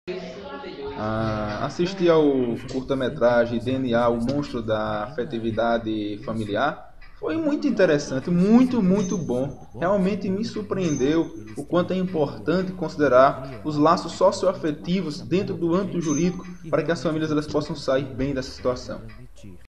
Assisti ao curta-metragem DNA, o monstro da afetividade familiar. Foi muito interessante, muito, muito bom. Realmente me surpreendeu o quanto é importante considerar os laços socioafetivos dentro do âmbito jurídico para que as famílias elas possam sair bem dessa situação.